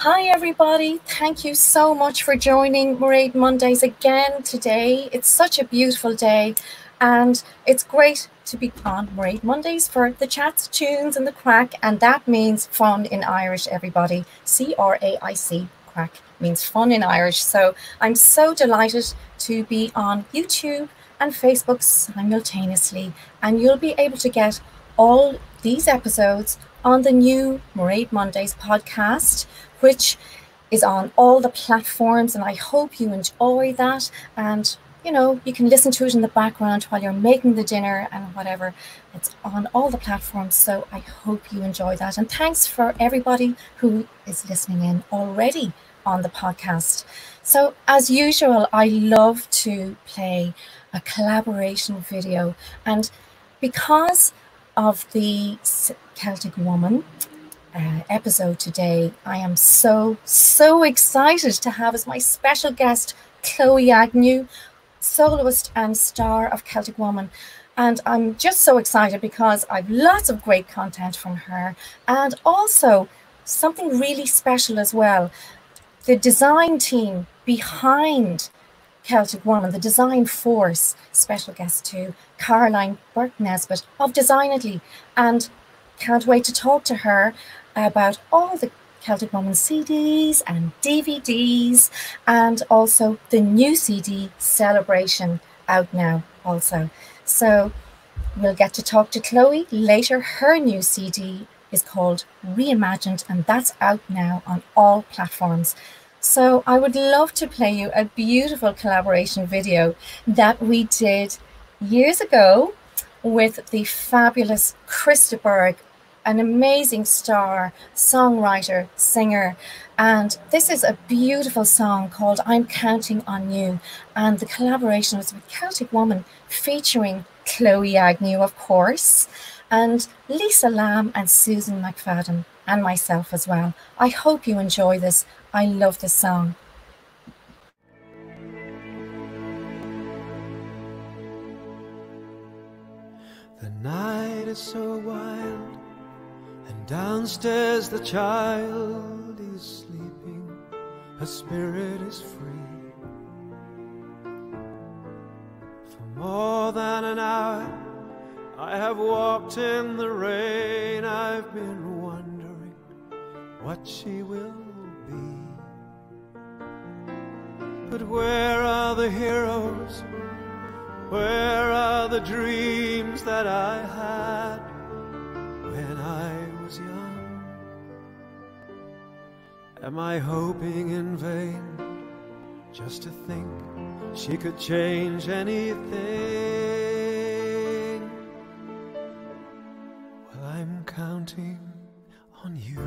Hi everybody, thank you so much for joining Máiréads Mondays again today. It's such a beautiful day and it's great to be on Máiréads Mondays for the chats, tunes and the crack, and that means fun in Irish, everybody. C-R-A-I-C, crack means fun in Irish. So I'm so delighted to be on YouTube and Facebook simultaneously, and you'll be able to get all these episodes on the new Máiréads Mondays podcast, which is on all the platforms, and I hope you enjoy that. And you know, you can listen to it in the background while you're making the dinner and whatever. It's on all the platforms, so I hope you enjoy that. And thanks for everybody who is listening in already on the podcast. So as usual, I love to play a collaboration video, and because of the Celtic Woman episode today, I am so excited to have as my special guest Chloë Agnew, soloist and star of Celtic Woman. And I'm just so excited because I've lots of great content from her, and also something really special as well. The design team behind Celtic Woman, the design force, special guest to Caroline Burke-Nesbitt of Designedly, and can't wait to talk to her about all the Celtic Woman CDs and DVDs, and also the new CD Celebration out now also. So we'll get to talk to Chloë later. Her new CD is called Reimagined, and that's out now on all platforms. So I would love to play you a beautiful collaboration video that we did years ago with the fabulous Krista Berg, an amazing star, songwriter, singer. And this is a beautiful song called I'm Counting on You. And the collaboration was with Celtic Woman, featuring Chloë Agnew, of course, and Lisa Lamb and Susan McFadden, and myself as well. I hope you enjoy this. I love this song. The night is so wild, and downstairs the child is sleeping. Her spirit is free. For more than an hour I have walked in the rain. I've been wondering what she will be. But where are the heroes? Where are the dreams that I had when I was young? Am I hoping in vain just to think she could change anything? Well, I'm counting on you.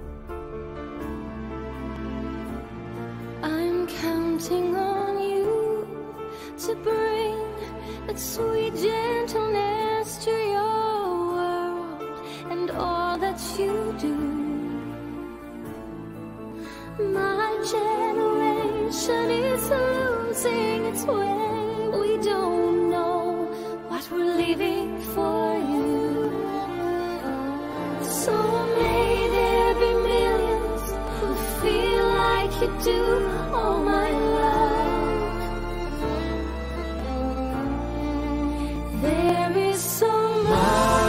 I'm counting on you to bring that sweet gentleness to your world and all that you do. My generation is losing its way. We don't know what we're leaving for you. So may there be millions who feel like you do, oh my love. There is so much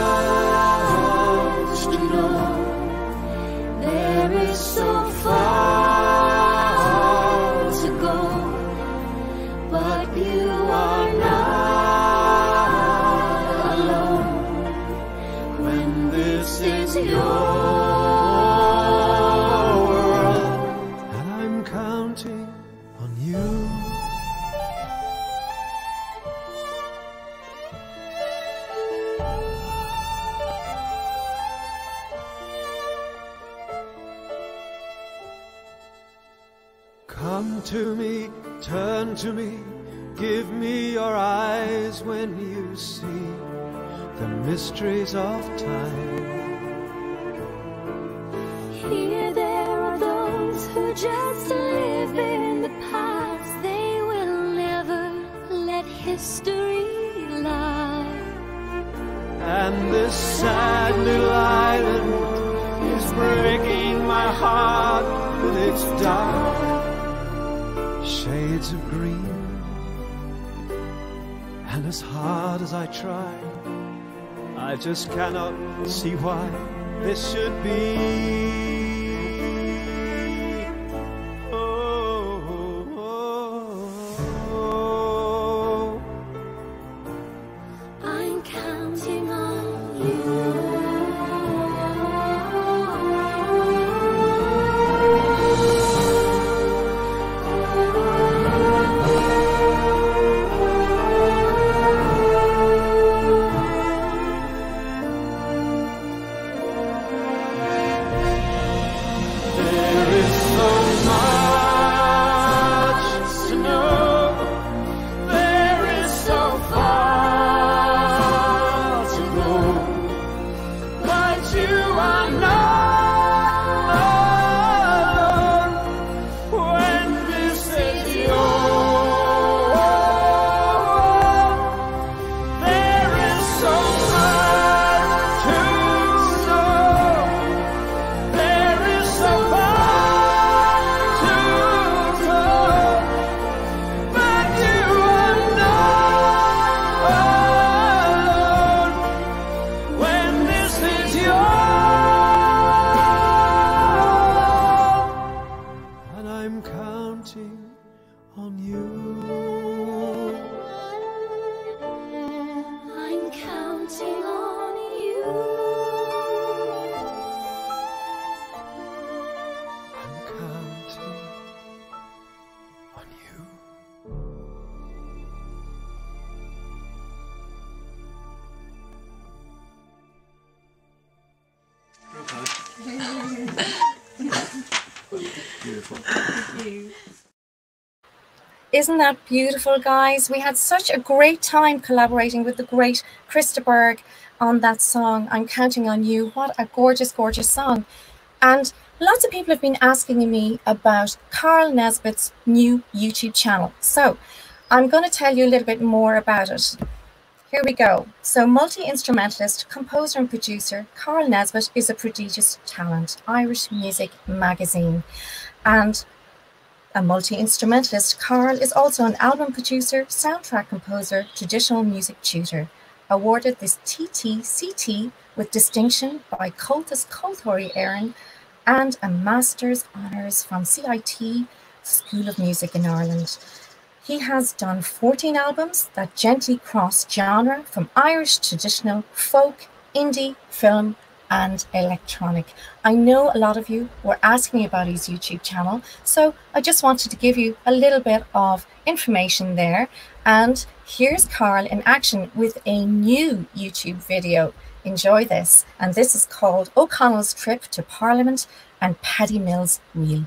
to know. There is so far to go, but you are not alone when this is your world, And I'm counting on you. Come to me, turn to me, give me your eyes when you see the mysteries of time. Here there are those who just live in the past. They will never let history lie. And this sad little island is breaking my heart with its dark shades of green. And as hard as I try, I just cannot see why this should be. Beautiful. Thank you. Isn't that beautiful, guys? We had such a great time collaborating with the great Krista Berg on that song, I'm Counting on You. What a gorgeous, gorgeous song. And lots of people have been asking me about Carl Nesbitt's new YouTube channel. So I'm going to tell you a little bit more about it. Here we go. So multi-instrumentalist, composer and producer Carl Nesbitt is a prodigious talent, Irish Music Magazine. And a multi-instrumentalist, Carl is also an album producer, soundtrack composer, traditional music tutor, awarded this TTCT with distinction by Comhaltas Comhaltóirí Éireann and a Master's Honours from CIT School of Music in Ireland. He has done 14 albums that gently cross genre from Irish traditional, folk, indie, film, and electronic. I know a lot of you were asking me about his YouTube channel, so I just wanted to give you a little bit of information there. And here's Carl in action with a new YouTube video. Enjoy this. And this is called O'Connell's Trip to Parliament and Paddy Mill's Wheel.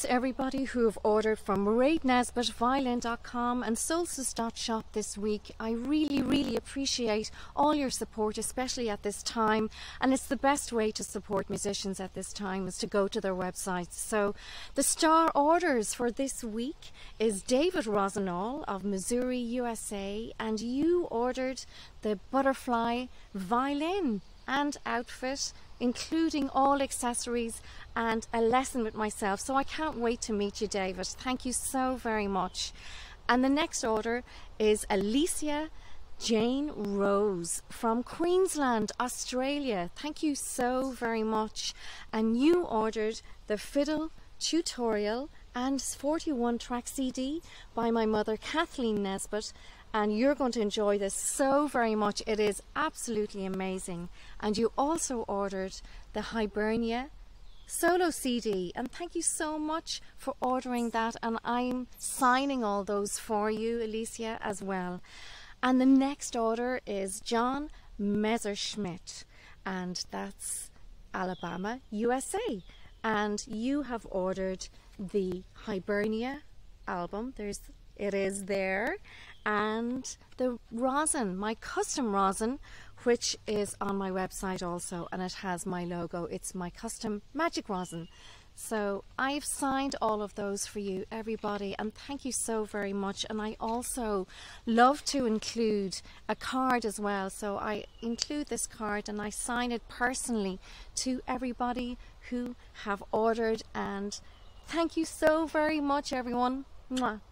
everybody who have ordered from Máiréads.violin.com and Solstice.shop this week. I really appreciate all your support, especially at this time, and it's the best way to support musicians at this time is to go to their websites. So the star orders for this week is David Rosenall of Missouri, USA, and you ordered the butterfly violin and outfit, including all accessories and a lesson with myself. So I can't wait to meet you, David. Thank you so very much. And the next order is Alicia Jane Rose from Queensland, Australia. Thank you so very much. And you ordered the fiddle tutorial and 41 track CD by my mother Kathleen Nesbitt, and you're going to enjoy this so very much. It is absolutely amazing. And you also ordered the Hibernia solo CD, and thank you so much for ordering that, and I'm signing all those for you, Alicia, as well. And the next order is John Messerschmidt, and that's Alabama, USA, and you have ordered the Hibernia album. It is there, and the rosin, my custom rosin, which is on my website also, and it has my logo. It's my custom magic rosin. So I've signed all of those for you, everybody, and thank you so very much. And I also love to include a card as well, so I include this card and I sign it personally to everybody who have ordered, and thank you so very much, everyone. Mwah.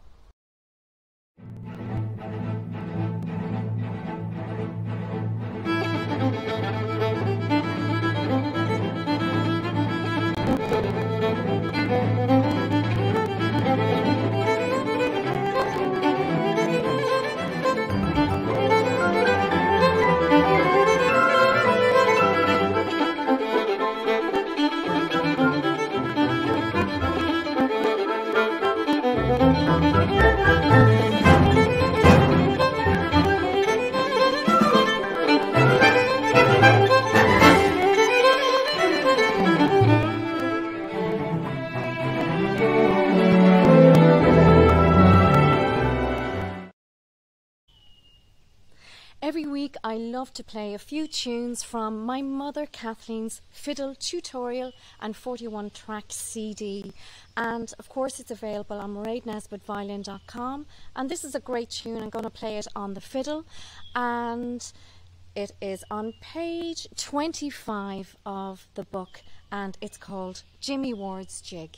Every week I love to play a few tunes from my mother Kathleen's fiddle tutorial and 41 track CD, and of course it's available on Máiréads.violin.com, and this is a great tune. I'm going to play it on the fiddle, and it is on page 25 of the book, and it's called Jimmy Ward's Jig.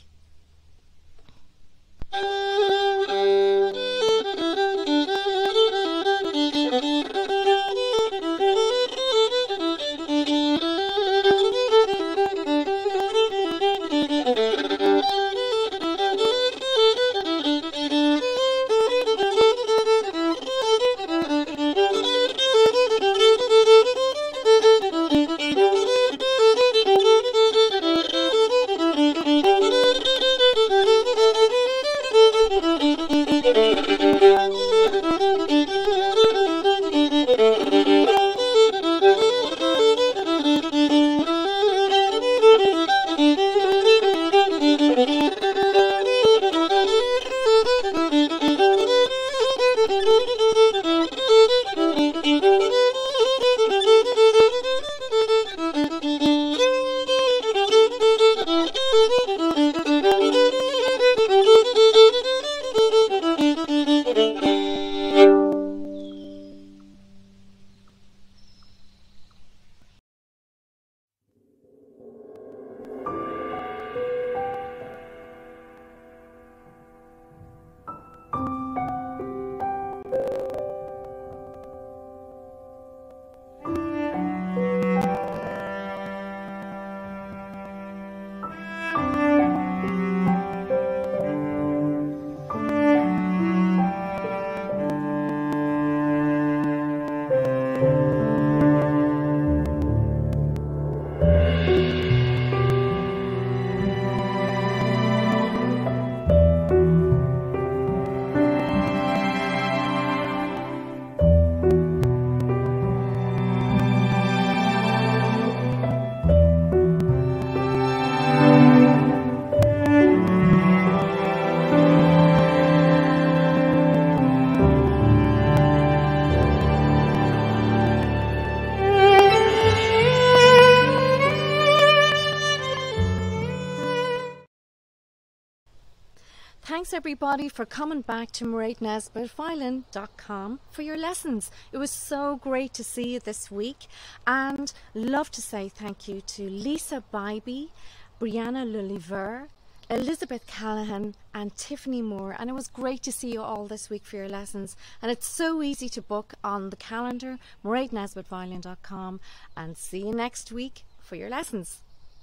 Thanks everybody for coming back to Máiréads.com for your lessons. It was so great to see you this week, and love to say thank you to Lisa Bybee, Brianna Lulliver, Elizabeth Callahan and Tiffany Moore, and it was great to see you all this week for your lessons. And it's so easy to book on the calendar, Máiréads.com, and see you next week for your lessons.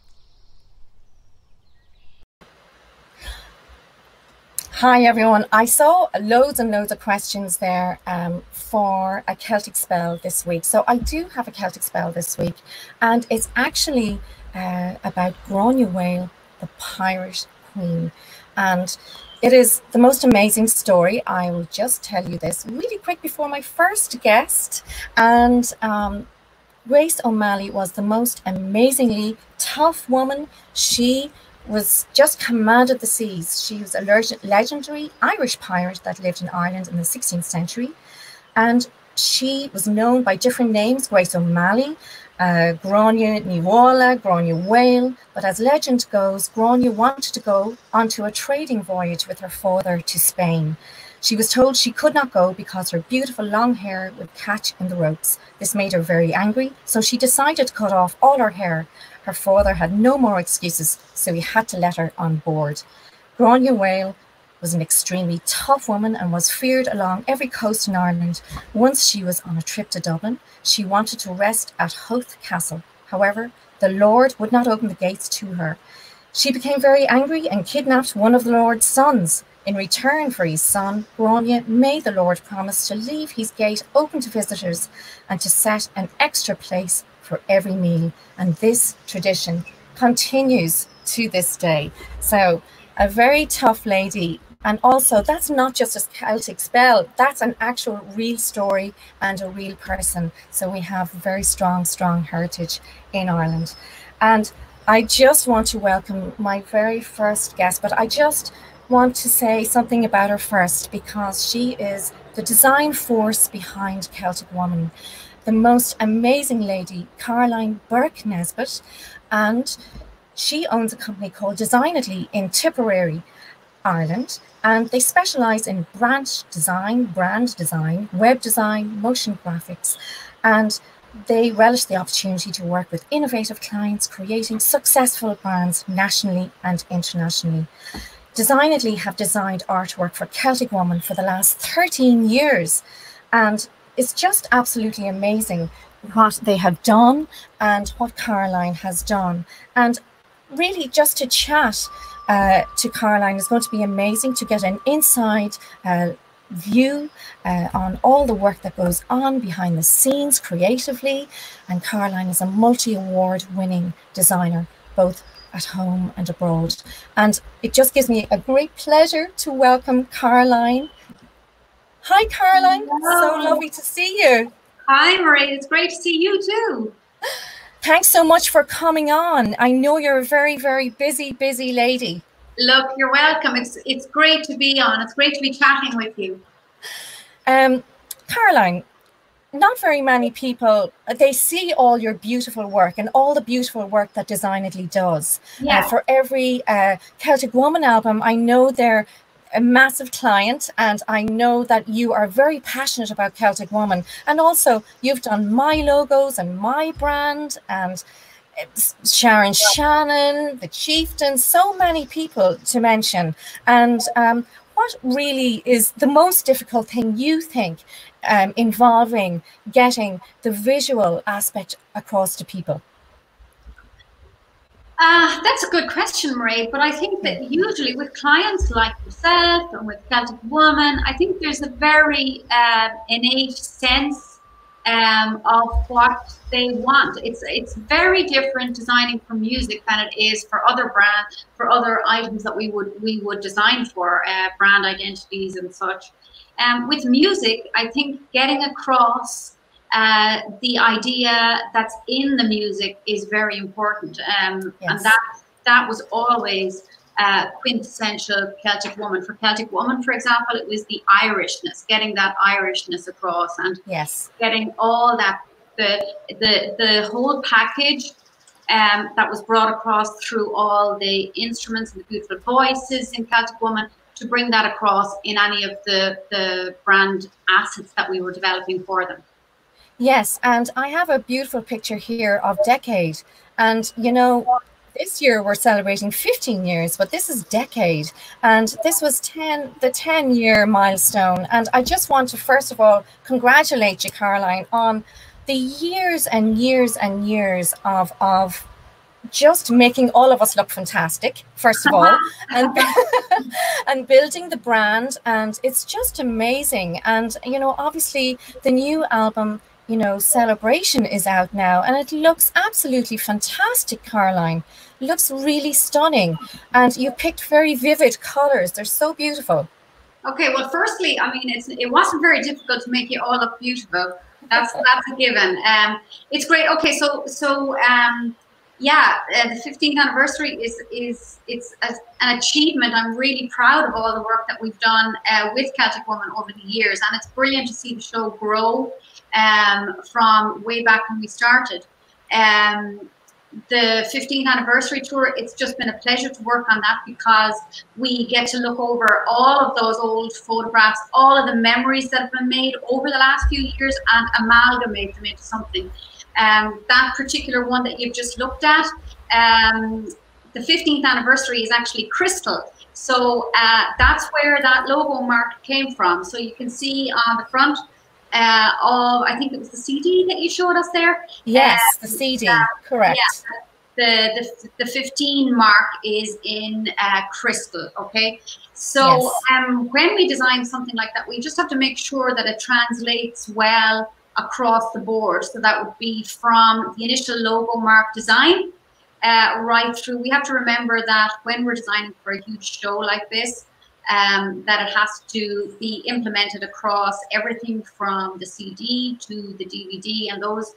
Hi everyone, I saw loads and loads of questions there for a Celtic spell this week. So I do have a Celtic spell this week, and it's actually about Agnew, the pirate queen. And it is the most amazing story. I will just tell you this really quick before my first guest. And Grace O'Malley was the most amazingly tough woman. She was just commanded the seas. She was a legendary Irish pirate that lived in Ireland in the 16th century. And she was known by different names, Grace O'Malley, Agnew Niwala, Agnew Whale. But as legend goes, Agnew wanted to go onto a trading voyage with her father to Spain. She was told she could not go because her beautiful long hair would catch in the ropes. This made her very angry, so she decided to cut off all her hair. Her father had no more excuses, so he had to let her on board. Agnew Whale was an extremely tough woman and was feared along every coast in Ireland. Once she was on a trip to Dublin, she wanted to rest at Howth Castle. However, the Lord would not open the gates to her. She became very angry and kidnapped one of the Lord's sons. In return for his son, Agnew made the Lord promise to leave his gate open to visitors and to set an extra place for every meal. And this tradition continues to this day. So a very tough lady. And also, that's not just a Celtic spell, that's an actual real story and a real person. So we have very strong heritage in Ireland. And I just want to welcome my very first guest, but I just want to say something about her first, because she is the design force behind Celtic Woman, the most amazing lady, Caroline Burke-Nesbitt, and she owns a company called Designedly in Tipperary, Ireland, and they specialize in brand design, web design, motion graphics, and they relish the opportunity to work with innovative clients, creating successful brands nationally and internationally. Designedly have designed artwork for Celtic Woman for the last 13 years, and it's just absolutely amazing what they have done and what Caroline has done. And really just to chat to Caroline is going to be amazing, to get an inside view on all the work that goes on behind the scenes creatively. And Caroline is a multi-award winning designer, both at home and abroad. And it just gives me a great pleasure to welcome Caroline. Hi, Caroline. Hello. So lovely to see you. Hi, Máiréads. It's great to see you too. Thanks so much for coming on. I know you're a very, very busy lady. Look, you're welcome. It's great to be on. It's great to be chatting with you. Caroline, not very many people, they see all your beautiful work and all the beautiful work that Designedly does. Yeah. For every Celtic Woman album, I know they're a massive client, and I know that you are very passionate about Celtic Woman. And also, you've done my logos and my brand, and Sharon Shannon, the Chieftain, so many people to mention. And what really is the most difficult thing you think involving getting the visual aspect across to people? That's a good question, Máiréads, but I think that usually with clients like yourself and with Celtic Woman, I think there's a very innate sense of what they want. It's very different designing for music than it is for other brands, for other items that we would design for, brand identities and such. With music, I think getting across the idea that's in the music is very important, Yes. and that was always quintessential Celtic Woman. For Celtic Woman, for example, it was the Irishness, getting that Irishness across, and yes, getting all that the whole package that was brought across through all the instruments and the beautiful voices in Celtic Woman to bring that across in any of the brand assets that we were developing for them. Yes, and I have a beautiful picture here of Decade. And, you know, this year we're celebrating 15 years, but this is Decade. And this was the 10-year milestone. And I just want to, first of all, congratulate you, Caroline, on the years and years and years of just making all of us look fantastic, first of all, and and building the brand. And it's just amazing. And, you know, obviously the new album, you know, Celebration, is out now, and it looks absolutely fantastic, Caroline. It looks really stunning. And you picked very vivid colors. They're so beautiful. Okay, well, firstly, I mean, it wasn't very difficult to make it all look beautiful. That's a given. It's great. Okay, yeah, the 15th anniversary is an achievement. I'm really proud of all the work that we've done with Celtic Woman over the years, and it's brilliant to see the show grow from way back when we started. The 15th anniversary tour, it's just been a pleasure to work on that, because we get to look over all of those old photographs, all of the memories that have been made over the last few years, and amalgamate them into something. That particular one that you've just looked at, the 15th anniversary is actually crystal. So that's where that logo mark came from. So you can see on the front of, I think it was the CD that you showed us there. Yes, the CD, correct. Yeah, the 15 mark is in crystal, okay? So yes. When we design something like that, we just have to make sure that it translates well across the board. So that would be from the initial logo mark design right through. We have to remember that when we're designing for a huge show like this, that it has to be implemented across everything from the CD to the DVD and those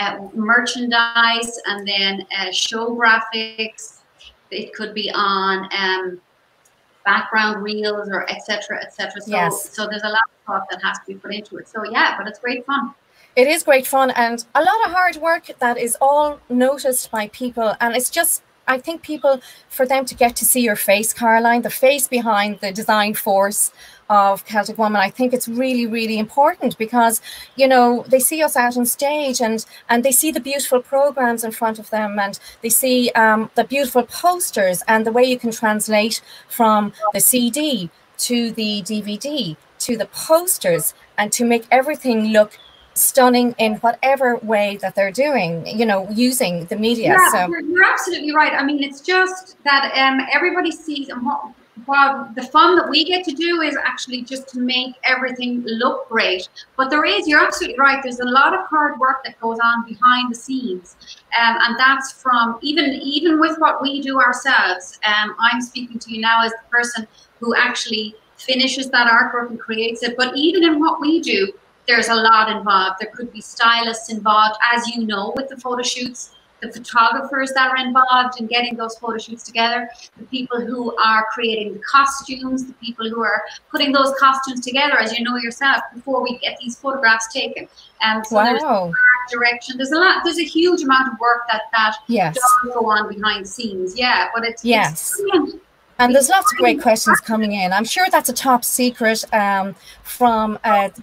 merchandise, and then show graphics. It could be on background reels, or etc. etc. So, yes. So there's a lot of thought that has to be put into it. So yeah, but it's great fun. It is great fun, and a lot of hard work that is all noticed by people. And it's just, I think people, for them to get to see your face, Caroline, the face behind the design force of Celtic Woman, I think it's really, really important, because, you know, they see us out on stage, and they see the beautiful programs in front of them, and they see the beautiful posters, and the way you can translate from the CD to the DVD to the posters, and to make everything look stunning in whatever way that they're doing, you know, using the media. Yeah, so you're absolutely right. I mean, it's just that everybody sees, and what the fun that we get to do is actually just to make everything look great. But there is, you're absolutely right, there's a lot of hard work that goes on behind the scenes, and that's from even with what we do ourselves. I'm speaking to you now as the person who actually finishes that artwork and creates it. But even in what we do, there's a lot involved. There could be stylists involved, as you know, with the photo shoots, the photographers that are involved in getting those photo shoots together, the people who are creating the costumes, the people who are putting those costumes together, as you know yourself, before we get these photographs taken. So wow. There's art direction. There's a huge amount of work that yes. does go on behind the scenes. Yeah, but it's brilliant. And there's lots of great questions coming in. I'm sure that's a top secret from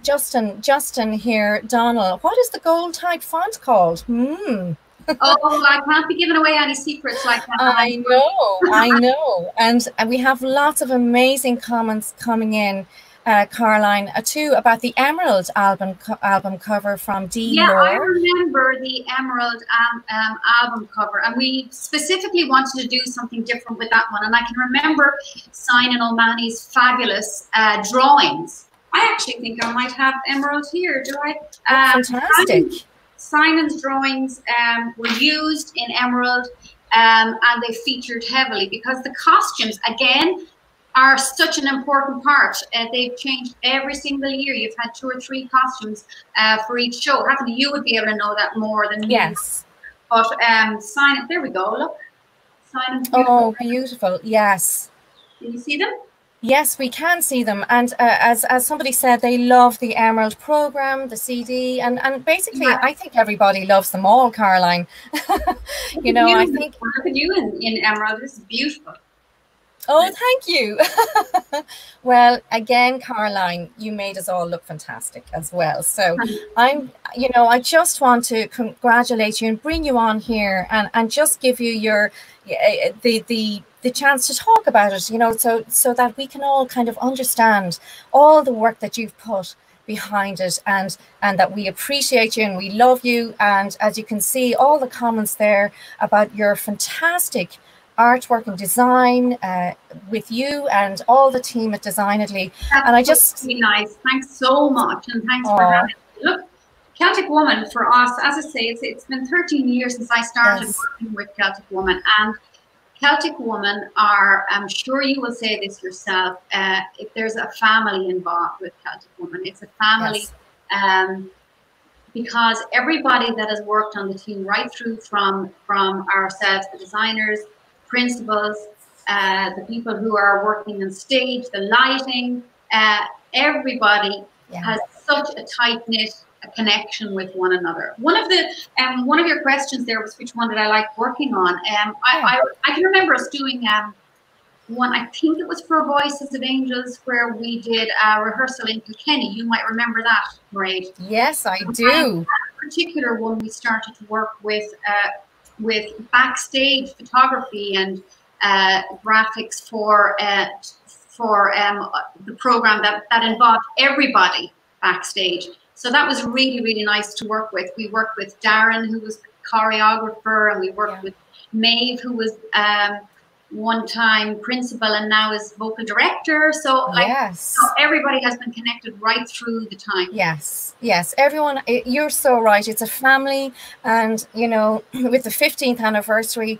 Justin here. Donald, what is the gold type font called? Oh, I can't be giving away any secrets like that. I know. And we have lots of amazing comments coming in, Caroline, too, about the Emerald album cover from D. Yeah, Lore. I remember the Emerald album cover, and we specifically wanted to do something different with that one. And I can remember Simon O'Mahony's fabulous drawings. I actually think I might have Emerald here. Do I? Fantastic. Simon's drawings were used in Emerald, and they featured heavily because the costumes, again, are such an important part. They've changed every single year. You've had 2 or 3 costumes for each show. Haven't you? You would be able to know that more than me. Yes. But Simon, there we go. Look, Simon's beautiful. Oh, beautiful. Yes. Can you see them? Yes, we can see them. And as somebody said, they love the Emerald program, the CD, and basically, yeah. I think everybody loves them all, Caroline. You know, I think. Look at you in Emerald. This is beautiful. Oh, thank you. Well, again, Caroline, you made us all look fantastic as well. So I just want to congratulate you and bring you on here and just give you your the chance to talk about it, so that we can all kind of understand all the work that you've put behind it, and that we appreciate you and we love you. And as you can see, all the comments there about your fantastic artwork and design with you and all the team at Designedly. That's and I just really nice. Thanks so much, and thanks for having me. Look, Celtic Woman for us, as I say, it's been 13 years since I started working with Celtic Woman, and Celtic Woman are, I'm sure you will say this yourself, if there's a family involved with Celtic Woman, it's a family. Because everybody that has worked on the team, right through from ourselves, the designers, principals, the people who are working on stage, the lighting, everybody has such a tight-knit connection with one another. One of your questions there was which one did I like working on. I can remember us doing one, I think it was for Voices of Angels, where we did a rehearsal in Kilkenny. You might remember that, Máiréads. Yes, I do. That particular one, we started to work with backstage photography and graphics for the program that involved everybody backstage. So that was really, really nice to work with. We worked with Darren, who was the choreographer, and we worked with Maeve, who was one-time principal and now is vocal director. So so everybody has been connected right through the time. Yes, everyone, you're so right. It's a family, and with the 15th anniversary,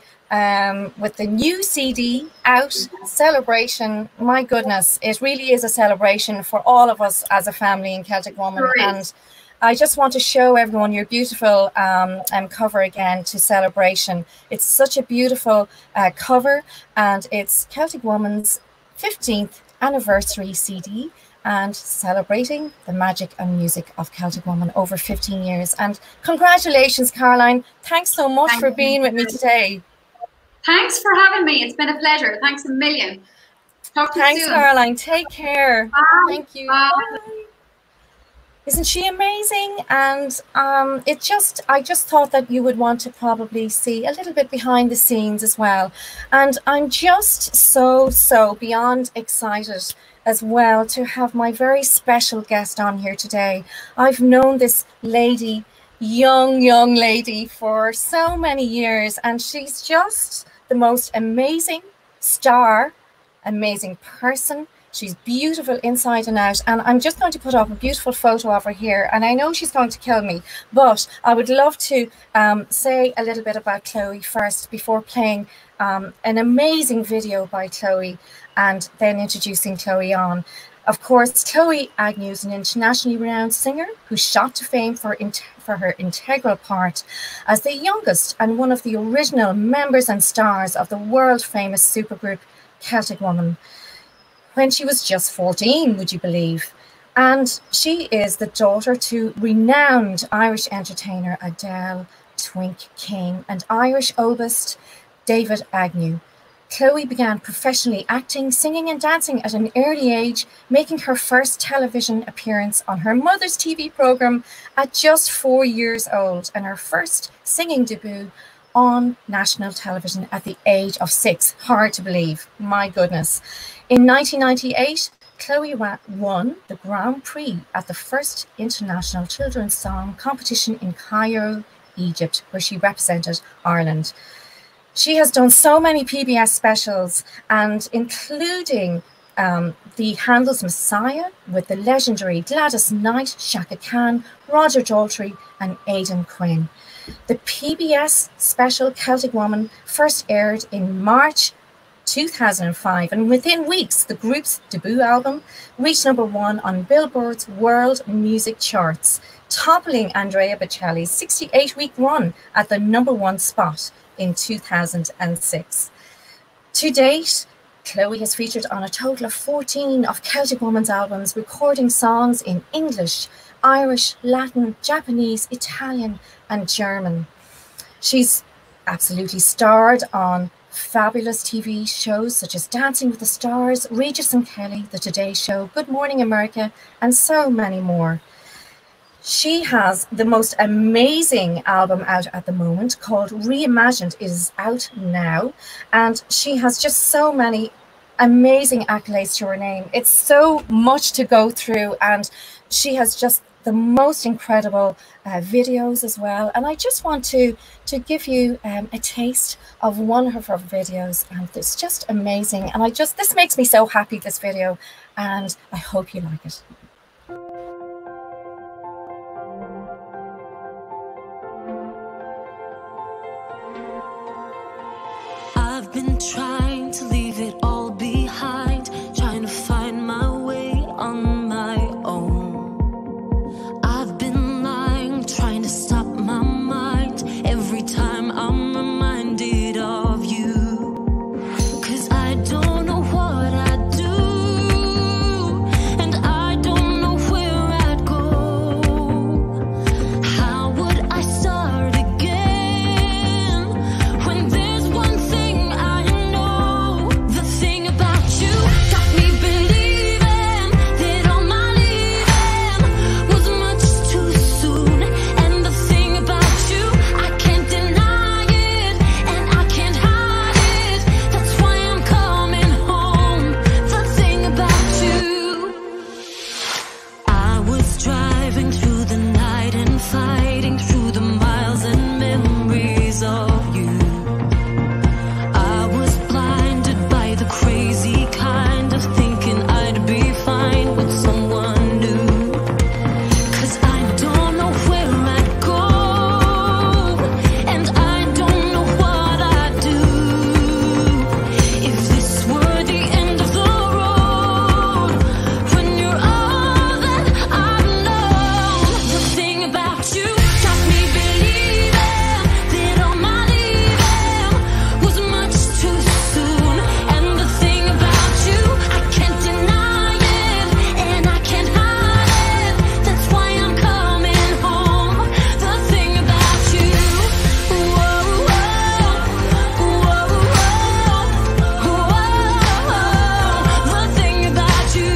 with the new CD out, celebration, my goodness, it really is a celebration for all of us as a family in Celtic Woman. And I just want to show everyone your beautiful cover again to Celebration. It's such a beautiful cover, and it's Celtic Woman's 15th anniversary CD and celebrating the magic and music of Celtic Woman over 15 years. And congratulations, Caroline. Thanks so much for being with me today. Thanks for having me. It's been a pleasure. Thanks a million. Talk to you soon. Thanks, Caroline. Take care. Bye. Thank you. Bye. Bye. Isn't she amazing? And I just thought that you would want to probably see a little bit behind the scenes as well. And I'm just so beyond excited as well to have my very special guest on here today. I've known this lady, young lady, for so many years, and she's just the most amazing star, amazing person. She's beautiful inside and out, and I'm just going to put up a beautiful photo of her here, and I know she's going to kill me, but I would love to say a little bit about Chloë first before playing an amazing video by Chloë and then introducing Chloë on. Of course, Chloë Agnew is an internationally renowned singer who shot to fame for her integral part as the youngest and one of the original members and stars of the world-famous supergroup Celtic Woman, when she was just 14, would you believe? And she is the daughter to renowned Irish entertainer Adele, Twink King, and Irish oboist David Agnew. Chloë began professionally acting, singing and dancing at an early age, making her first television appearance on her mother's TV program at just 4 years old, and her first singing debut on national television at the age of 6. Hard to believe, my goodness. In 1998, Chloë won the Grand Prix at the first international children's song competition in Cairo, Egypt, where she represented Ireland. She has done so many PBS specials, and including the Handel's Messiah with the legendary Gladys Knight, Shaka Khan, Roger Daltrey and Aidan Quinn. The PBS special Celtic Woman first aired in March 2005, and within weeks the group's debut album reached #1 on Billboard's World Music Charts, toppling Andrea Bocelli's 68-week run at the #1 spot in 2006. To date, Chloë has featured on a total of 14 of Celtic Woman's albums, recording songs in English, Irish, Latin, Japanese, Italian and German. She's absolutely starred on fabulous TV shows such as Dancing with the Stars, Regis and Kelly, The Today Show, Good Morning America, and so many more. She has the most amazing album out at the moment called Reimagined. It is out now, and she has just so many amazing accolades to her name. It's so much to go through, and she has just the most incredible videos as well. And I just want to give you a taste of one of her videos, and it's just amazing. And this makes me so happy, this video, and I hope you like it. I've been trying to leave it all behind, trying to find my way on my own. I've been lying, trying to stop my mind every time I'm reminded of you. 'Cause I don't know what I'd do, and I don't know where I'd go. How would I start again when there's one thing I know? The thing about you got me believing that all my leaving was much too soon. And the thing about you, I can't deny it, and I can't hide it. That's why I'm coming home. The thing about you. I was driving through the night and fighting through the miles and memories of you. I was blinded by the crazy kind of thinking I'd be fine with someone new. 'Cause I don't know where I'd go, and I don't know what I'd do if this were the end of the road. When you're all that I've known, the thing about you got me believing that all my leaving was much too soon. And the thing about you, I can't deny it, and I can't hide it. That's why I'm coming home. The thing about you. Whoa, whoa, whoa, whoa. The thing about you.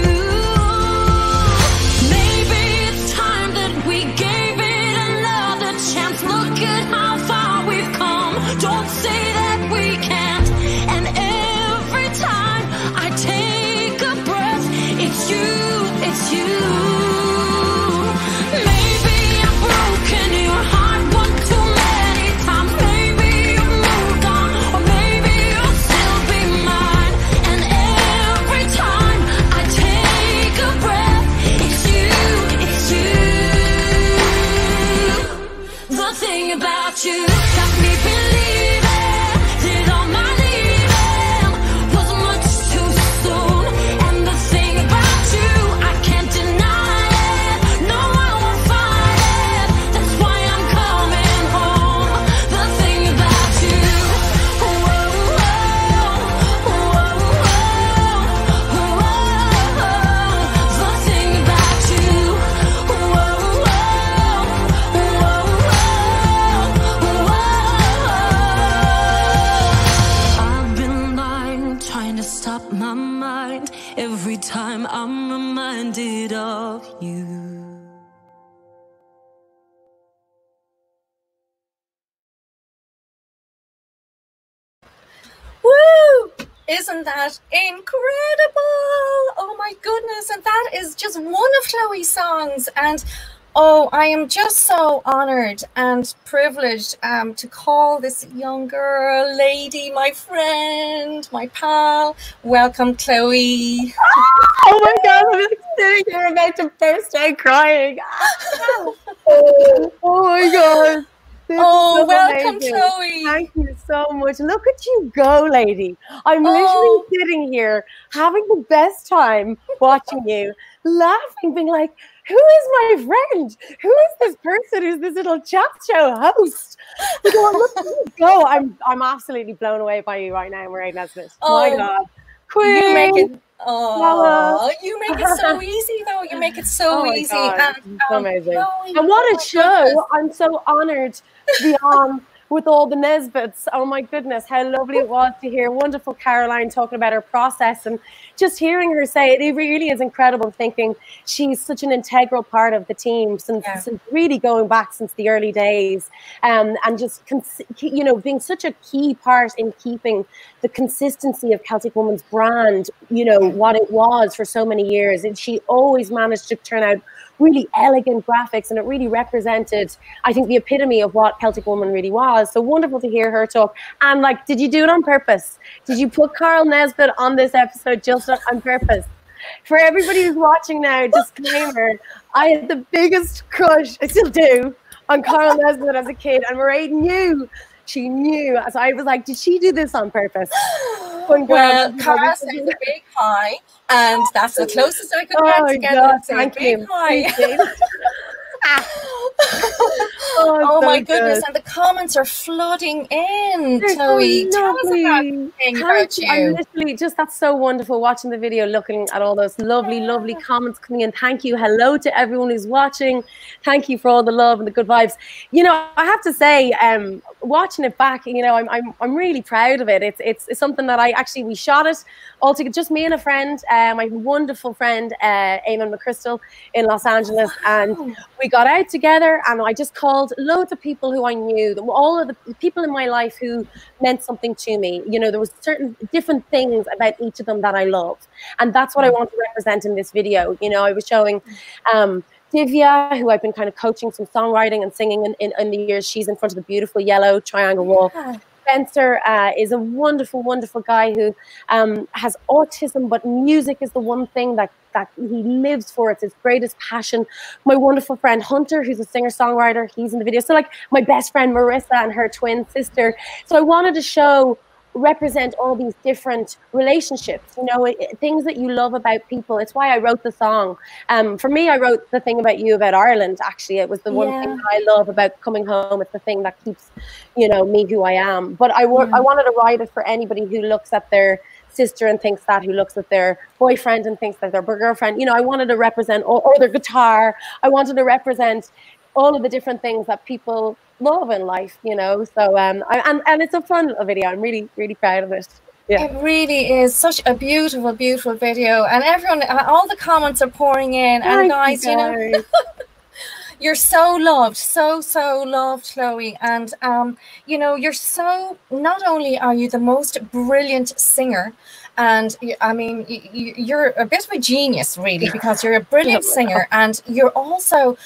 Maybe it's time that we gave it another chance. Look at how far we've come. Don't say that we can't. And every time I take a breath, it's you, it's you. Maybe I've broken your heart one too many times. Maybe you've moved on, or maybe you'll still be mine. And every time I take a breath, it's you, it's you. The thing about you got me believing that all my leaving was much too soon. And the thing about you, I can't deny it. No, I won't fight it. That's why I'm coming home. The thing about you. Whoa, whoa, whoa, whoa. The thing about you. Whoa, whoa, whoa, whoa. I've been lying, trying to stop my mind every time I'm reminded of you. Woo! Isn't that incredible? Oh my goodness. And that is just one of Chloe's songs. And oh, I am just so honored and privileged to call this young girl, lady, my friend, my pal. Welcome, Chloe. Oh my God, I'm like sitting here about to burst out crying. Oh my God. This Oh, is so welcome, amazing. Chloe. Thank you so much. Look at you go, lady. I'm Oh. literally sitting here having the best time watching you, laughing, being like, who is my friend? Who is this person who's this little chat show host? Look at you go. I'm absolutely blown away by you right now, Máiréads. My Oh, God. You make Queen. it. Oh, you make it so easy, though. You make it so Oh my easy. God, And, it's so amazing. Chloe, And what oh a my show. goodness. I'm so honored to be on with all the Nesbits. Oh my goodness, how lovely it was to hear wonderful Caroline talking about her process, and just hearing her say it really is incredible, thinking she's such an integral part of the team since really going back since the early days, and just being such a key part in keeping the consistency of Celtic Woman's brand, what it was for so many years. And she always managed to turn out really elegant graphics, and it really represented, I think, the epitome of what Celtic Woman really was. So wonderful to hear her talk. And like, did you do it on purpose? Did you put Carl Nesbitt on this episode just on purpose? For everybody who's watching now, disclaimer, I had the biggest crush, I still do, on Carl Nesbitt as a kid, and Máiréads knew. She knew. So I was like, did she do this on purpose? Well, Cara said a big hi, and that's the closest I could get together. Thank you. Hi. Oh my goodness, and the comments are flooding in. They're Chloe, so tell us about you. I'm literally just, that's so wonderful watching the video, looking at all those lovely comments coming in. Thank you. Hello to everyone who's watching. Thank you for all the love and the good vibes. I have to say, watching it back, I'm really proud of it. It's something that we shot it all together, just me and a friend, my wonderful friend, Eamon McChrystal in Los Angeles, and we got out together, and I just called loads of people who I knew, all of the people in my life who meant something to me. There was certain different things about each of them that I loved, and that's what I want to represent in this video. I was showing Divya, who I've been kind of coaching some songwriting and singing in the years. She's in front of the beautiful yellow triangle wall. Spencer is a wonderful guy who has autism, but music is the one thing that he lives for. It's his greatest passion. My wonderful friend Hunter, who's a singer-songwriter, he's in the video. So like my best friend Marissa and her twin sister. So I wanted to represent all these different relationships, things that you love about people. It's why I wrote the song. For me, I wrote the thing about you, about Ireland, actually. It was the one thing that I love about coming home. It's the thing that keeps, me who I am. But I wanted to write it for anybody who looks at their sister and thinks that, who looks at their boyfriend and thinks that their girlfriend. I wanted to represent, or their guitar. I wanted to represent all of the different things that people love in life, so and it's a fun little video. I'm really proud of it. It really is such a beautiful video, and everyone, all the comments are pouring in. And guys, you're so loved, so loved, Chloe. And you're so, not only are you the most brilliant singer, and I mean, you're a bit of a genius, really, because you're a brilliant singer, and you're also,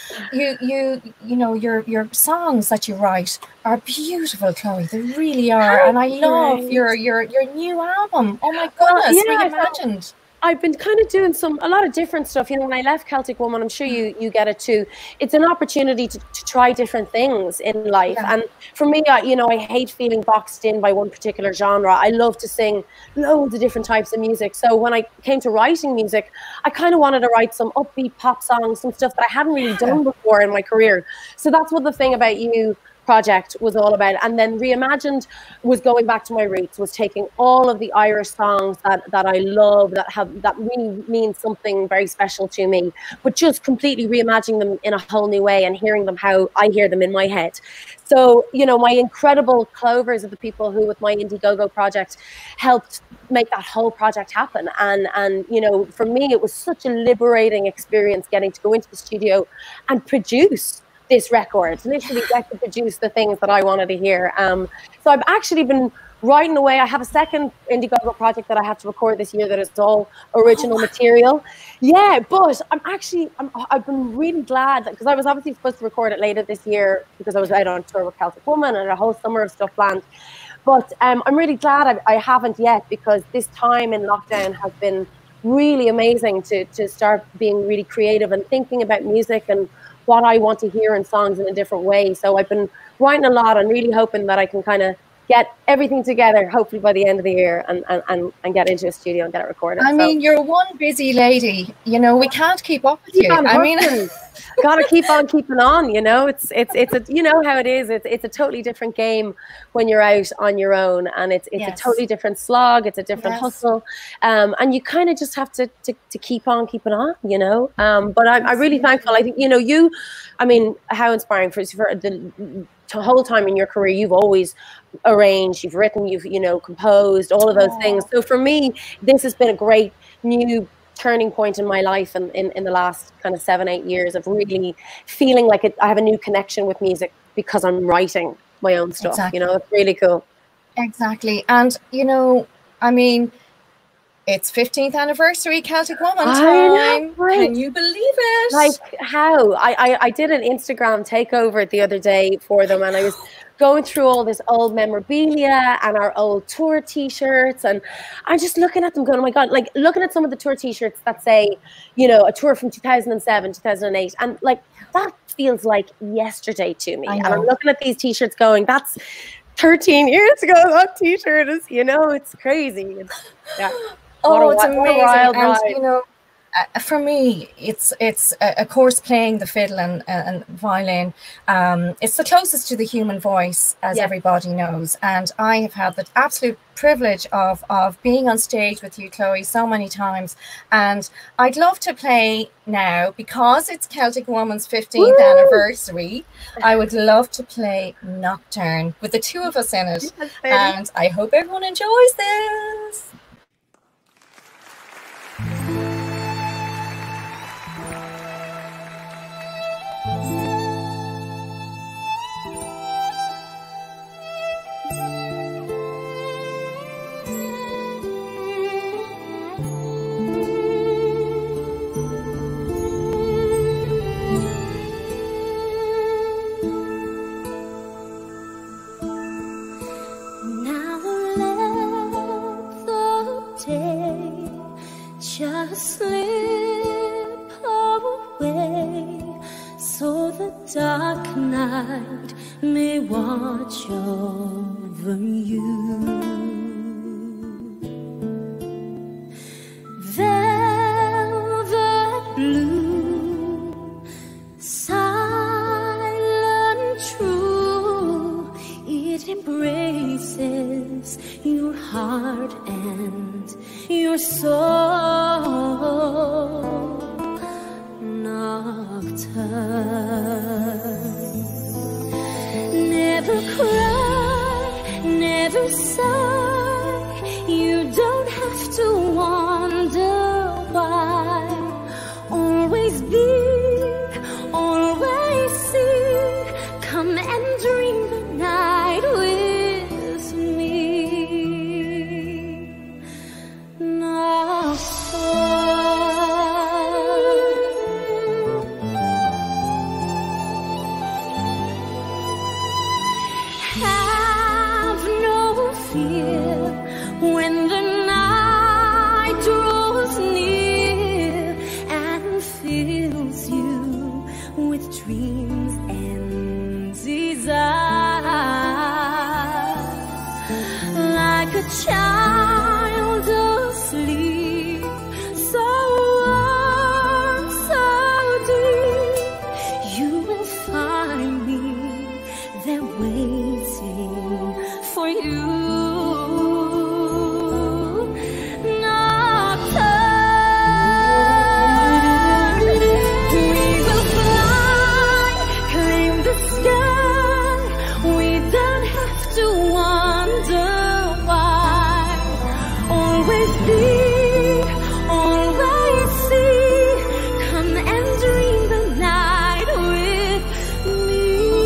your songs that you write are beautiful, Chloe. They really are, and I love your new album. Oh my goodness, reimagined. I've been kind of doing a lot of different stuff. When I left Celtic Woman, I'm sure you get it too. It's an opportunity to try different things in life. And for me, I hate feeling boxed in by one particular genre. I love to sing loads of different types of music. So when I came to writing music, I kind of wanted to write some upbeat pop songs, some stuff that I hadn't really done before in my career. So that's what the thing about you project was all about. And then Reimagined was going back to my roots, was taking all of the Irish songs that I love, that really mean something very special to me, but just completely reimagining them in a whole new way and hearing them how I hear them in my head. So, my incredible Clovers of the people who, with my Indiegogo project, helped make that whole project happen. And for me, it was such a liberating experience getting to go into the studio and produce this record, literally get to produce the things that I wanted to hear. So I've actually been writing away. I have a second Indiegogo project that I have to record this year that is all original material. Yeah, but I've been really glad, because I was obviously supposed to record it later this year because I was out on tour with Celtic Woman and a whole summer of stuff planned. But I'm really glad I haven't yet, because this time in lockdown has been really amazing to start being really creative and thinking about music and what I want to hear in songs in a different way. So I've been writing a lot and really hoping that I can kind of get everything together, hopefully by the end of the year, and get into a studio and get it recorded. I mean, you're one busy lady. We can't keep up with you. I mean, gotta keep on keeping on. It's a, how it is. It's a totally different game when you're out on your own, and it's a totally different slog. It's a different hustle, and you kind of just have to keep on keeping on. But I'm really thankful. I think I mean, how inspiring for whole time in your career, you've always arranged, you've written, you've, you know, composed, all of those things. So for me, this has been a great new turning point in my life, and in the last kind of 7-8 years of really feeling like I have a new connection with music because I'm writing my own stuff. Exactly. You know, it's really cool. Exactly. And, you know, I mean, it's 15th anniversary Celtic Woman time. Right. Can you believe it? Like, how? I did an Instagram takeover the other day for them, and I was going through all this old memorabilia and our old tour t-shirts, and I'm just looking at them going, oh my God, like looking at some of the tour t-shirts that say, you know, a tour from 2007, 2008, and like that feels like yesterday to me. And I'm looking at these t-shirts going, that's 13 years ago, that t-shirt is, you know, it's crazy. Yeah. Oh, it's amazing. Wild and ride. you know, for me, it's of course playing the fiddle and violin. It's the closest to the human voice, as everybody knows. And I have had the absolute privilege of being on stage with you, Chloe, so many times. And I'd love to play now, because it's Celtic Woman's 15th anniversary. I would love to play Nocturne with the two of us in it. And I hope everyone enjoys this. Just slip away, so the dark night may watch over you. Velvet blue, silent true, it embraces your heart and your soul. Nocturne. Never cry, never sigh. You don't have to wonder why. Always be, always see. Come and dream the night with me. Have no fear when the night draws near and fills you with dreams and desire. Like a child asleep, so warm, so deep, you will find me there waiting for you. Nocturne, we will fly, claim the sky. We don't have to wonder why. Always be, always see. Come and dream the night with me.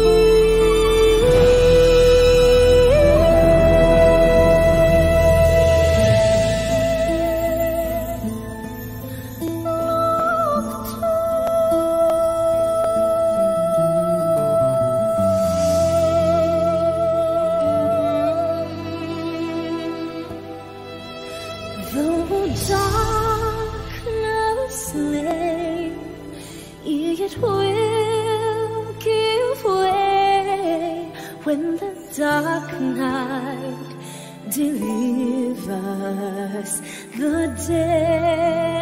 Though darkness lay, it will give way when the dark night delivers the day.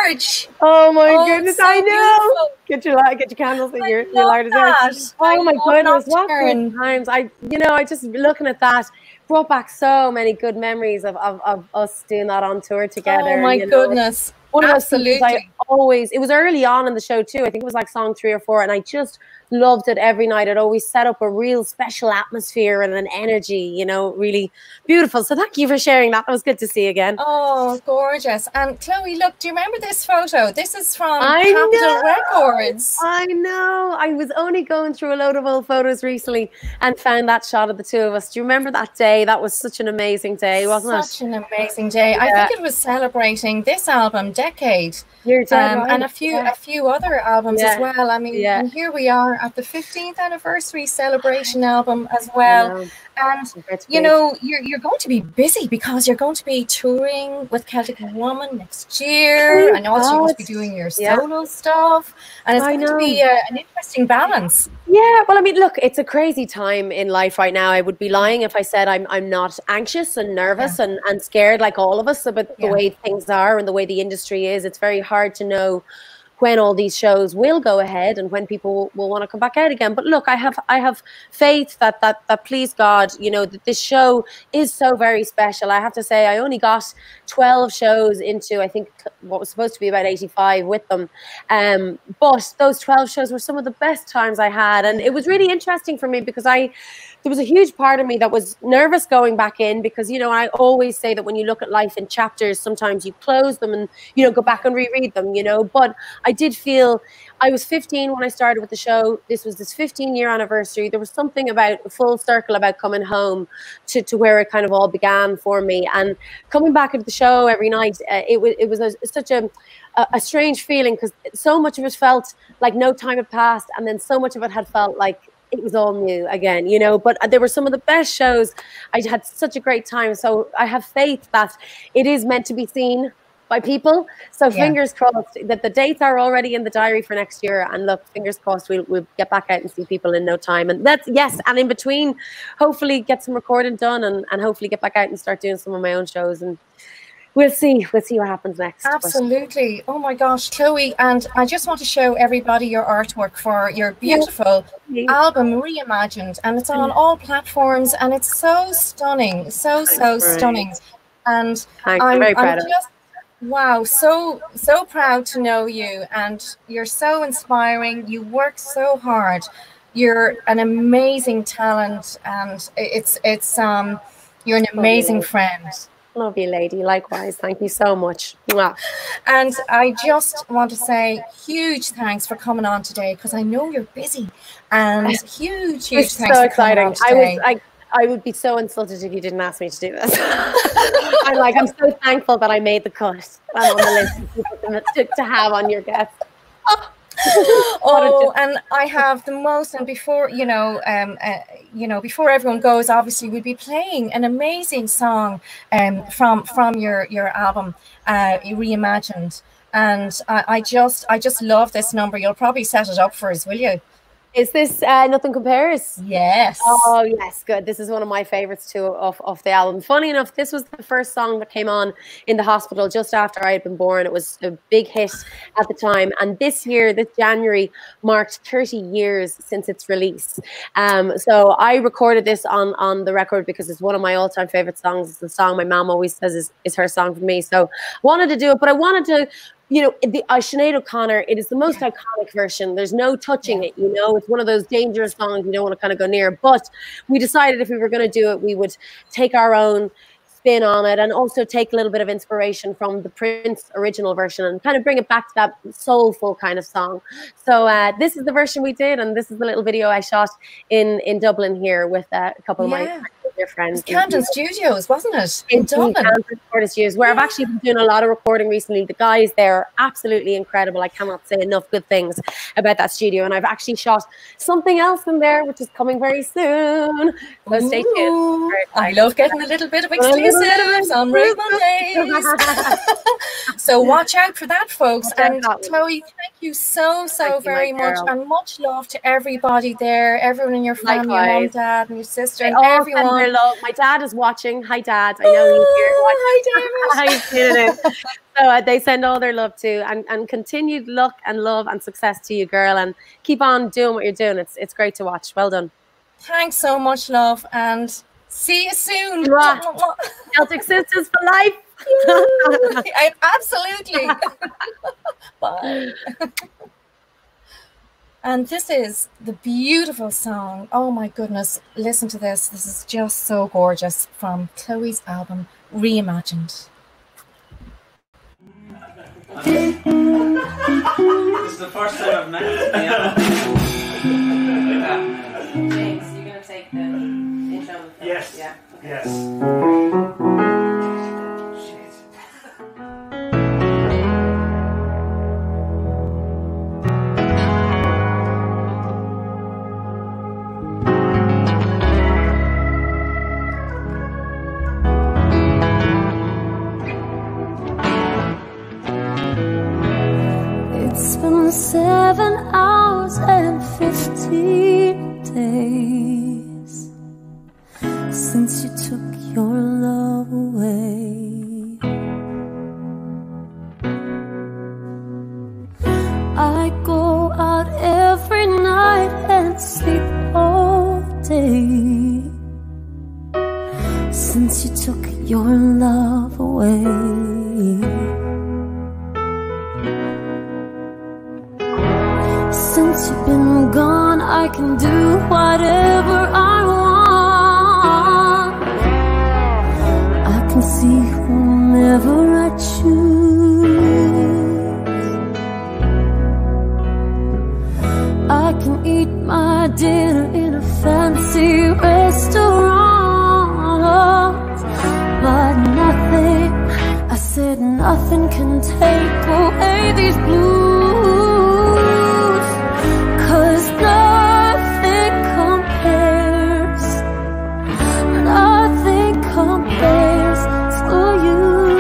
gorge. Oh my goodness, so I know. beautiful. Get your candles in your love lighter there. that. Oh my goodness, what Nocturne. good times. I just looking at that brought back so many good memories of us doing that on tour together. Oh my goodness. One of those things Absolutely. it was early on in the show too. I think it was like song 3 or 4, and I just loved it every night. It always set up a real special atmosphere and an energy, really beautiful. So thank you for sharing that. It was good to see you again. Oh, gorgeous. And Chloe, look, do you remember this photo? This is from I Capitol know. Records. I know. I was only going through a load of old photos recently and found that shot of the two of us. Do you remember that day? That was such an amazing day, wasn't it? Such an amazing day. I think it was celebrating this album, Decade. You're dead right. And a few other albums as well. I mean, and here we are at the 15th anniversary celebration album as well. And you're going to be busy because you're going to be touring with Celtic Woman next year, and also you're going to be doing your solo stuff, and it's going to be an interesting balance. Yeah, well, I mean, look, it's a crazy time in life right now. I would be lying if I said I'm not anxious and nervous and scared like all of us about the way things are and the way the industry is. It's very hard to know when all these shows will go ahead and when people will want to come back out again. But look, I have faith that please God, that this show is so very special. I have to say, I only got 12 shows into, I think, what was supposed to be about 85 with them. But those 12 shows were some of the best times I had. And it was really interesting for me because there was a huge part of me that was nervous going back in because, I always say that when you look at life in chapters, sometimes you close them and, go back and reread them, But I did feel I was 15 when I started with the show. This was this 15-year anniversary. There was something about a full circle about coming home to where it kind of all began for me. And coming back into the show every night, it was such a strange feeling because so much of it felt like no time had passed. And then so much of it had felt like it was all new again, but there were some of the best shows. I had such a great time. So I have faith that it is meant to be seen by people. So fingers crossed that the dates are already in the diary for next year. And look, fingers crossed we'll get back out and see people in no time. And and in between, hopefully get some recording done and hopefully get back out and start doing some of my own shows. And we'll see what happens next. Absolutely. Oh my gosh, Chloe, and I just want to show everybody your artwork for your beautiful album Reimagined, and it's on all platforms and it's so stunning, so stunning. And I'm very proud of it. Wow, so proud to know you, and you're so inspiring. You work so hard. You're an amazing talent, and you're an amazing friend. Love you, lady. Likewise. Thank you so much. Mwah. And I just want to say huge thanks for coming on today because I know you're busy. And huge thanks so for coming on today. I would be so insulted if you didn't ask me to do this. I'm so thankful that I made the cut. I'm on the list to have on your guest. And I have the most, and before before everyone goes, obviously we'll be playing an amazing song from your album Reimagined, and I just love this number. You'll probably set it up for us, will you? Is this Nothing Compares? Yes. Oh, yes, good. This is one of my favorites too of the album. Funny enough, this was the first song that came on in the hospital just after I had been born. It was a big hit at the time. And this year, this January, marked 30 years since its release. So I recorded this on the record because it's one of my all-time favorite songs. It's the song my mom always says is her song for me. So I wanted to do it, but I wanted to the Sinead O'Connor, it is the most iconic version. There's no touching it, It's one of those dangerous songs you don't want to kind of go near. But we decided if we were going to do it, we would take our own spin on it and also take a little bit of inspiration from the Prince original version and kind of bring it back to that soulful kind of song. So this is the version we did, and this is the little video I shot in Dublin here with a couple of my dear friends. Camden Studios, wasn't it? In Dublin. Camden Studios, where I've actually been doing a lot of recording recently. The guys there are absolutely incredible. I cannot say enough good things about that studio. And I've actually shot something else in there, which is coming very soon. So stay tuned. I love getting a little bit of exclusives on Raid Mondays. So watch out for that, folks. And Chloe, thank you you so you, very my much, girl. and much love to everybody there, everyone in your family, your mum, Likewise. dad, and your sister, They and all send everyone. their love. My dad is watching. Hi, Dad. I know he's here Oh, watching. hi, He's tuning in. So they send all their love too, and continued luck and love and success to you, girl. And keep on doing what you're doing. It's great to watch. Well done. Thanks so much, love, and see you soon. Celtic sisters for life. Absolutely. Bye. And this is the beautiful song. Oh my goodness, listen to this. This is just so gorgeous, from Chloe's album Reimagined. This is the first time I've met you. James, you're going to take the intro? Yes. Yeah. Okay. Yes. It's been 7 hours and 15 days since you took your love away. I go out every night and sleep all day since you took your love away. Since you've been gone, I can do whatever I want. I can see whomever I choose. I can eat my dinner in a fancy restaurant, but nothing, I said nothing can take away these blues. 'Cause nothing compares to you.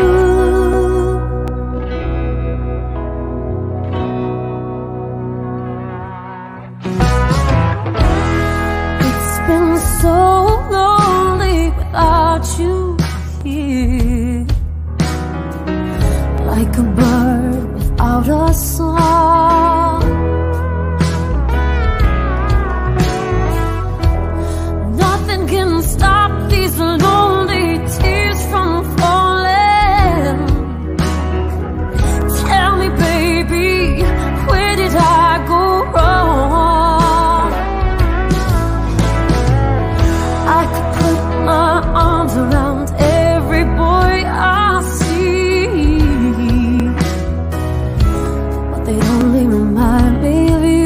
It's been so lonely without you here, like a bird without a song. Can stop these lonely tears from falling. Tell me, baby, where did I go wrong? I could put my arms around every boy I see, but they only remind me of you.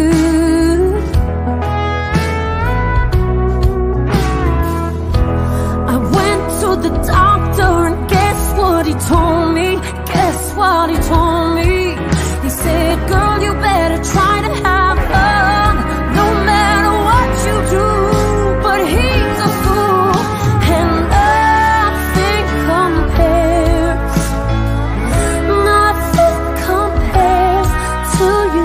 The doctor, and guess what he told me? Guess what he told me? He said, girl, you better try to have fun, no matter what you do. But he's a fool, and nothing compares to you.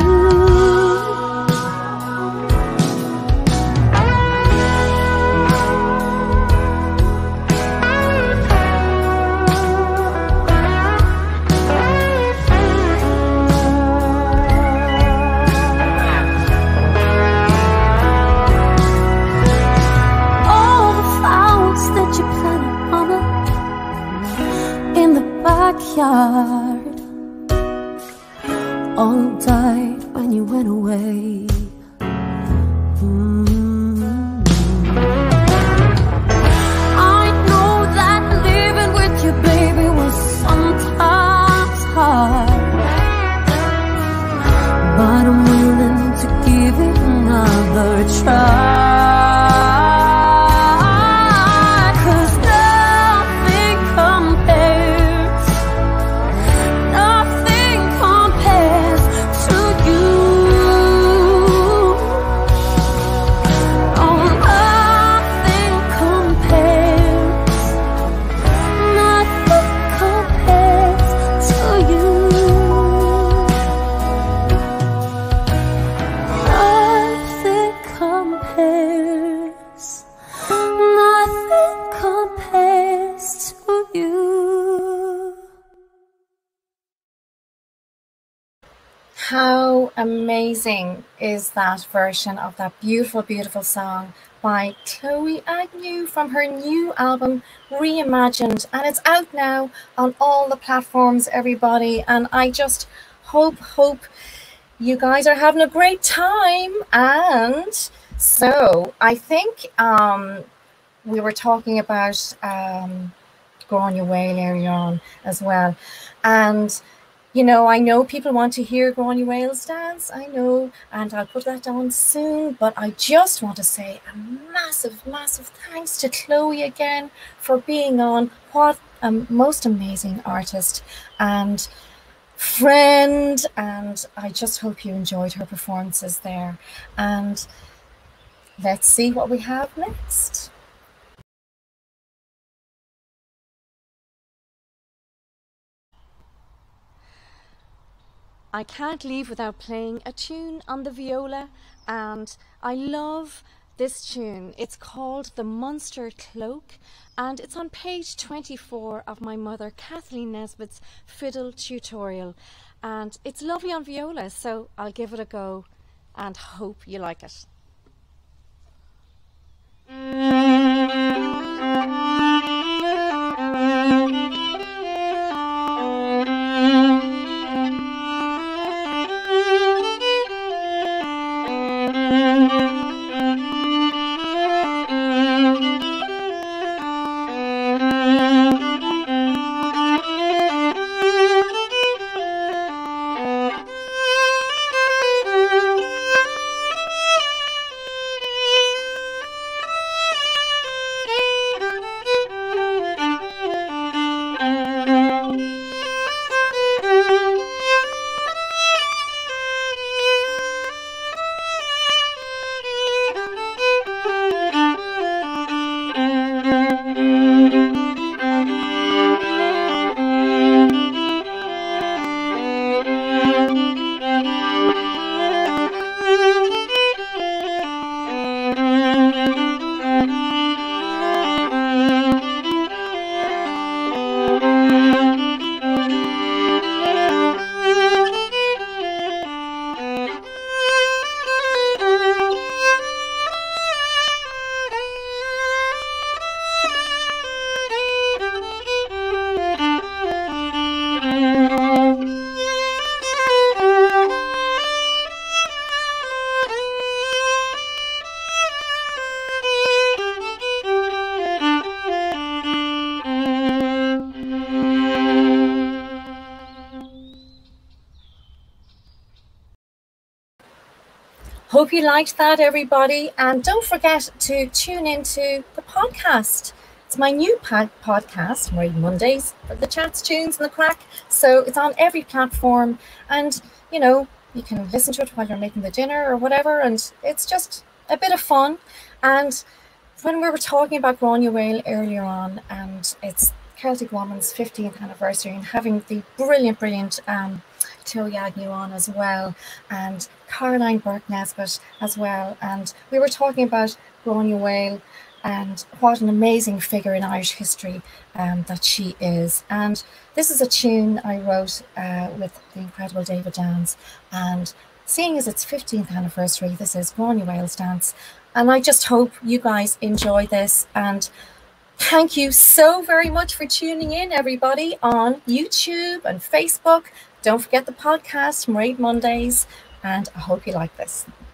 Backyard all died when you went away. I know that living with you, baby, was sometimes hard, but I'm willing to give it another try. amazing is that version of that beautiful, beautiful song by Chloë Agnew from her new album, Reimagined. And it's out now on all the platforms, everybody. And I just hope you guys are having a great time. And so I think we were talking about Growing Your Whale earlier on as well. And you know, I know people want to hear Growing Your Whales dance, I know, and I'll put that on soon, but I just want to say a massive, massive thanks to Chloë again for being on. What a most amazing artist and friend, and I just hope you enjoyed her performances there. And let's see what we have next. I can't leave without playing a tune on the viola, and I love this tune. It's called The Munster Cloak, and it's on page 24 of my mother Kathleen Nesbitt's fiddle tutorial, and it's lovely on viola, so I'll give it a go and hope you like it. Hope you liked that, everybody. And don't forget to tune into the podcast. It's my new podcast, Máiréads Mondays, for the chats, tunes, and the crack. So it's on every platform. And, you know, you can listen to it while you're making the dinner or whatever. And it's just a bit of fun. And when we were talking about Growing Your Whale earlier on, and it's Celtic Woman's 15th anniversary, and having the brilliant Chloë Agnew on as well, and Caroline Burke Nesbitt as well, and we were talking about Growing Your Whale and what an amazing figure in Irish history that she is. And this is a tune I wrote with the incredible David Downs, and seeing as its 15th anniversary, this is Growing Your Whale's Dance, and I just hope you guys enjoy this. And thank you so very much for tuning in, everybody, on YouTube and Facebook. Don't forget the podcast, Máiréads Mondays, and I hope you like this.